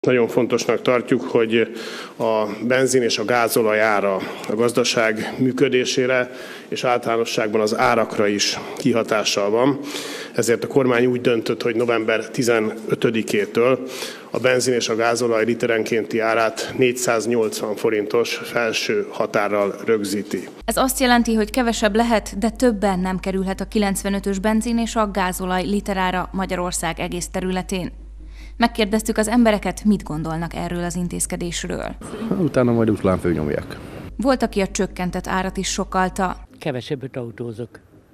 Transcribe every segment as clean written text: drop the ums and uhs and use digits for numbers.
Nagyon fontosnak tartjuk, hogy a benzin és a gázolaj ára a gazdaság működésére és általánosságban az árakra is kihatással van. Ezért a kormány úgy döntött, hogy november 15-től a benzin és a gázolaj literenkénti árát 480 forintos felső határral rögzíti. Ez azt jelenti, hogy kevesebb lehet, de többen nem kerülhet a 95-ös benzin és a gázolaj literára Magyarország egész területén. Megkérdeztük az embereket, mit gondolnak erről az intézkedésről. Utána majd utlán fölnyomják. Volt, aki a csökkentett árat is sokkalta. Kevesebbet autózok.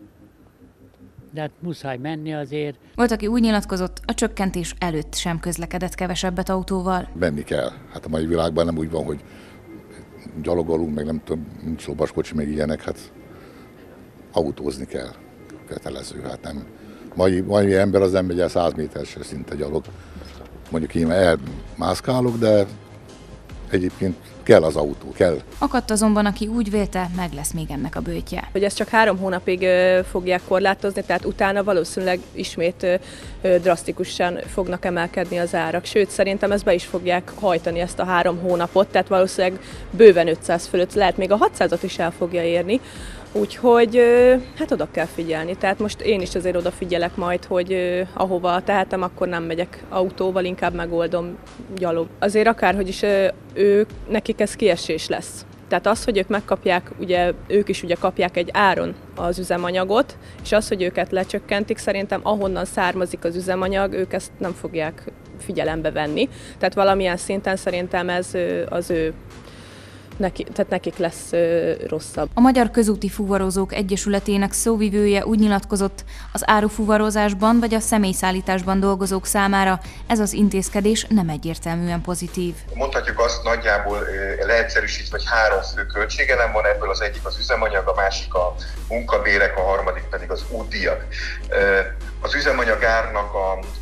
De hát muszáj menni azért. Volt, aki úgy nyilatkozott, a csökkentés előtt sem közlekedett kevesebbet autóval. Menni kell. Hát a mai világban nem úgy van, hogy gyalogolunk, meg nem tudom, nincs lovaskocsi, meg ilyenek, hát autózni kell. Kötelező, hát nem. Mai ember az nem megy el 100 métersre szinte gyalog. Mondjuk én elmászkálok, de egyébként kell az autó, kell. Akadt azonban, aki úgy vélte, meg lesz még ennek a böjtje. Hogy ezt csak 3 hónapig fogják korlátozni, tehát utána valószínűleg ismét drasztikusan fognak emelkedni az árak. Sőt, szerintem ezt be is fogják hajtani ezt a 3 hónapot, tehát valószínűleg bőven 500 fölött, lehet még a 600-at is el fogja érni. Úgyhogy hát oda kell figyelni. Tehát most én is azért odafigyelek majd, hogy ahova tehetem, akkor nem megyek autóval, inkább megoldom gyalog. Azért akárhogy is nekik ez kiesés lesz. Tehát az, hogy ők megkapják, ugye ők is ugye kapják egy áron az üzemanyagot, és az, hogy őket lecsökkentik, szerintem ahonnan származik az üzemanyag, ők ezt nem fogják figyelembe venni. Tehát valamilyen szinten szerintem ez az ő tehát nekik lesz rosszabb. A Magyar Közúti Fuvarozók Egyesületének szóvivője úgy nyilatkozott, az árufuvarozásban vagy a személyszállításban dolgozók számára ez az intézkedés nem egyértelműen pozitív. Mondhatjuk azt nagyjából leegyszerűsítve, hogy 3 fő költségelem van, ebből az egyik az üzemanyag, a másik a munkabérek, a harmadik pedig az útdíjak. Az üzemanyag árnak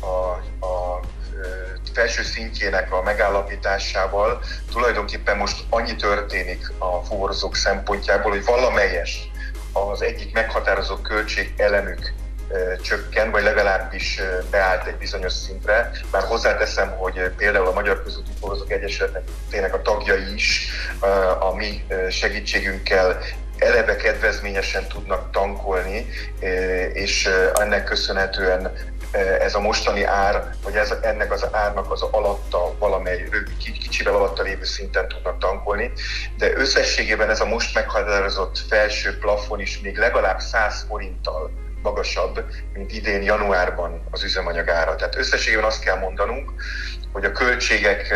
a felső szintjének a megállapításával tulajdonképpen most annyi történik a fuvarozók szempontjából, hogy valamelyes az egyik meghatározó költségelemük csökken, vagy legalábbis beállt egy bizonyos szintre. Bár hozzáteszem, hogy például a Magyar Közúti Fuvarozók Egyesületének a tagjai is a mi segítségünkkel eleve kedvezményesen tudnak tankolni, és ennek köszönhetően ez a mostani ár, vagy ennek az árnak az alatta valamely kicsivel alatta lévő szinten tudnak tankolni, de összességében ez a most meghatározott felső plafon is még legalább 100 forinttal magasabb, mint idén januárban az ára. Tehát összességében azt kell mondanunk, hogy a költségek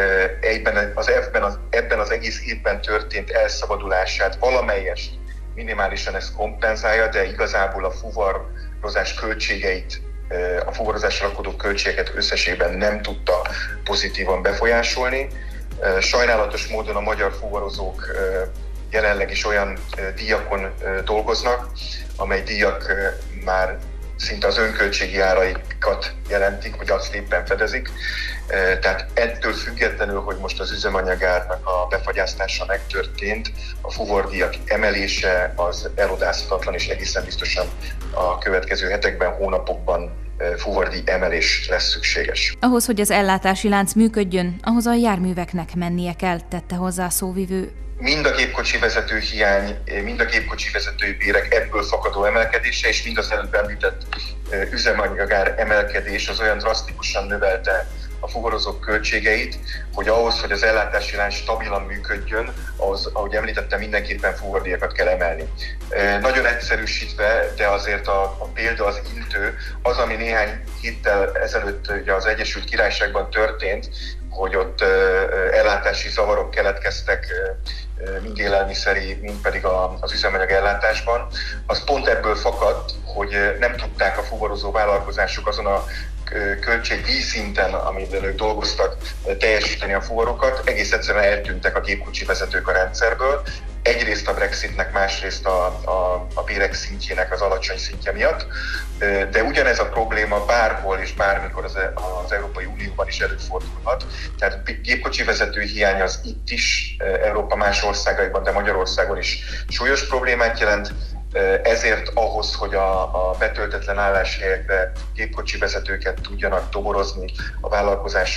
ebben az egész évben történt elszabadulását valamelyest minimálisan ez kompenzálja, de igazából a fuvarozás költségeit, a fuvarozásra rakodó költségeket összességében nem tudta pozitívan befolyásolni. Sajnálatos módon a magyar fuvarozók jelenleg is olyan díjakon dolgoznak, amely díjak már szinte az önköltségi áraikat jelentik, vagy azt éppen fedezik. Tehát ettől függetlenül, hogy most az üzemanyagárnak a befagyasztása megtörtént, a fuvardíjak emelése az elodázhatatlan, és egészen biztosan a következő hetekben, hónapokban fuvardíj emelés lesz szükséges. Ahhoz, hogy az ellátási lánc működjön, ahhoz a járműveknek mennie kell, tette hozzá a szóvivő. Mind a gépkocsi vezető hiány, mind a gépkocsi vezetői bérek ebből fakadó emelkedése, és mind az előbb említett üzemanyagár emelkedés az olyan drasztikusan növelte a fuvarozók költségeit, hogy ahhoz, hogy az ellátási lánc stabilan működjön, ahhoz, ahogy említettem, mindenképpen fuvardíjakat kell emelni. Nagyon egyszerűsítve, de azért a példa az intő, az, ami néhány héttel ezelőtt ugye az Egyesült Királyságban történt, hogy ott ellátási zavarok keletkeztek, mind élelmiszeri, mind pedig az üzemanyag ellátásban, az pont ebből fakadt, hogy nem tudták a fuvarozó vállalkozások azon a költségdíjszinten, amiben ők dolgoztak, teljesíteni a fuvarokat, egész egyszerűen eltűntek a gépkocsi vezetők a rendszerből. Egyrészt a Brexitnek, másrészt a bérek szintjének az alacsony szintje miatt, de ugyanez a probléma bárhol és bármikor az Európai Unióban is előfordulhat. Tehát gépkocsi vezető hiány az itt is, Európa más országaiban, de Magyarországon is súlyos problémát jelent. Ezért ahhoz, hogy a betöltetlen álláshelyekre gépkocsi vezetőket tudjanak toborozni a vállalkozások,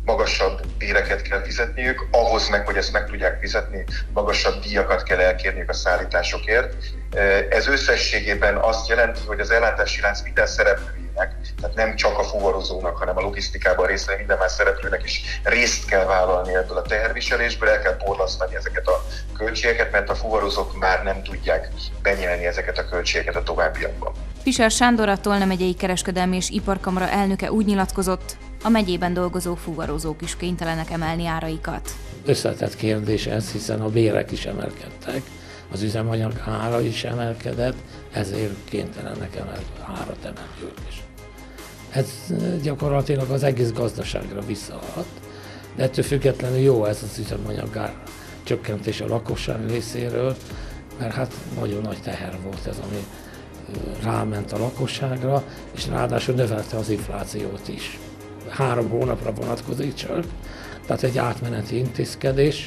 magasabb béreket kell fizetniük, ahhoz meg, hogy ezt meg tudják fizetni, magasabb díjakat kell elkérniük a szállításokért. Ez összességében azt jelenti, hogy az ellátási lánc minden szereplőjének, tehát nem csak a fuvarozónak, hanem a logisztikában résztvevő minden más szereplőnek is részt kell vállalni ebből a teherviselésből, el kell porlasztani ezeket a költségeket, mert a fuvarozók már nem tudják benyelni ezeket a költségeket a továbbiakban. Fischer Sándor, a Tolna megyei kereskedelmi és iparkamara elnöke úgy nyilatkozott, a megyében dolgozó fuvarozók is kénytelenek emelni áraikat. Összetett kérdés ez, hiszen a bérek is emelkedtek, az üzemanyag ára is emelkedett, ezért kénytelenek árat emelni ők is. Ez gyakorlatilag az egész gazdaságra visszahat, de ettől függetlenül jó ez az üzemanyag ár csökkentés a lakosság részéről, mert hát nagyon nagy teher volt ez, ami ráment a lakosságra, és ráadásul növelte az inflációt is. 3 hónapra vonatkozik csak, tehát egy átmeneti intézkedés.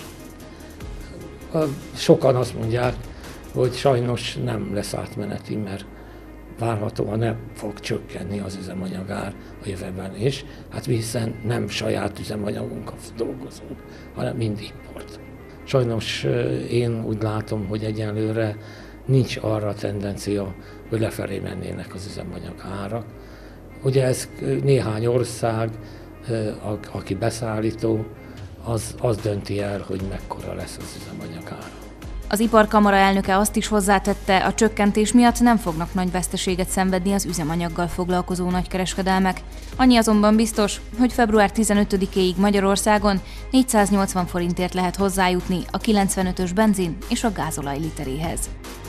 Sokan azt mondják, hogy sajnos nem lesz átmeneti, mert várhatóan nem fog csökkenni az üzemanyagár a jövőben is, hát hiszen nem saját üzemanyagunkkal dolgozunk, hanem mind import. Sajnos én úgy látom, hogy egyelőre nincs arra a tendencia, hogy lefelé mennének az üzemanyag árak. Ugye ez néhány ország, aki beszállító, az dönti el, hogy mekkora lesz az üzemanyag ára. Az iparkamara elnöke azt is hozzátette, a csökkentés miatt nem fognak nagy veszteséget szenvedni az üzemanyaggal foglalkozó nagykereskedelmek. Annyi azonban biztos, hogy február 15-éig Magyarországon 480 forintért lehet hozzájutni a 95-ös benzin és a gázolaj literéhez.